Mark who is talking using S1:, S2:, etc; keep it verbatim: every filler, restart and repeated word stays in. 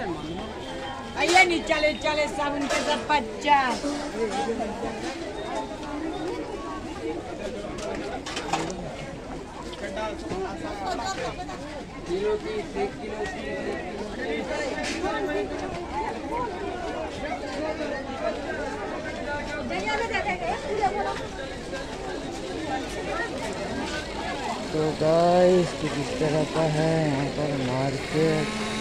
S1: आइए नहीं चले चले सब उनके सब पचास किलो की एक किलो
S2: तो गाइस कुछ इस तरह का है यहाँ पर मार्केट।